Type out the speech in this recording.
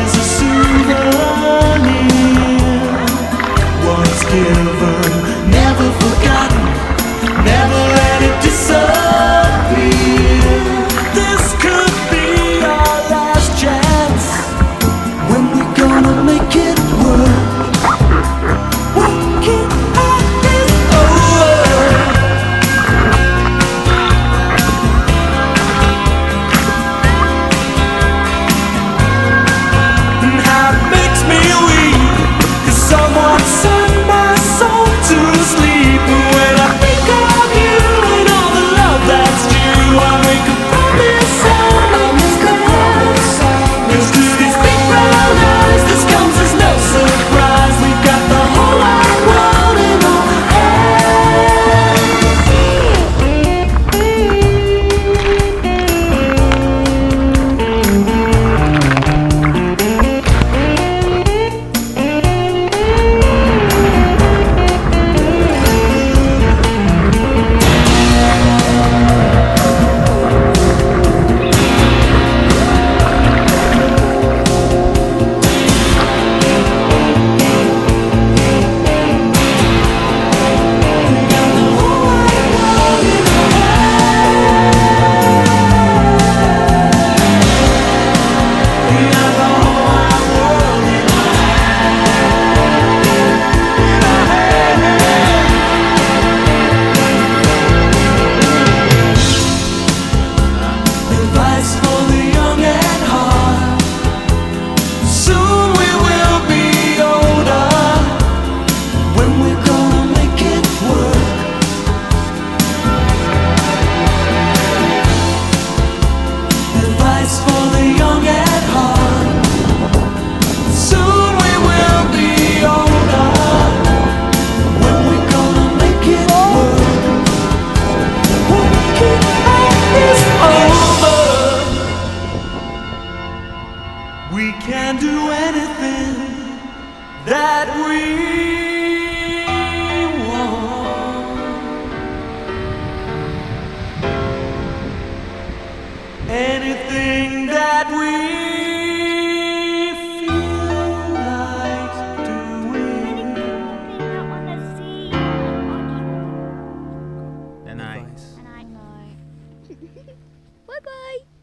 as a souvenir, once given, never forgotten, never let it disappear. This could be our last chance. When we gonna make it work? Working out is over. And how it makes me weak, 'cause someone sung my soul to sleep. And when I think of you and all the love that's due, I make a promise and I make a promise. 'Cause to these big brown eyes, this comes as no surprise. We've got the whole wide world in our advice for the young at heart. Soon we will be older. When we're gonna make it work? Advice for the young at heart. Soon we will be older. When we're gonna make it work? Working out is over. We can do anything that we want. Anything that we feel like doing. And I Bye bye.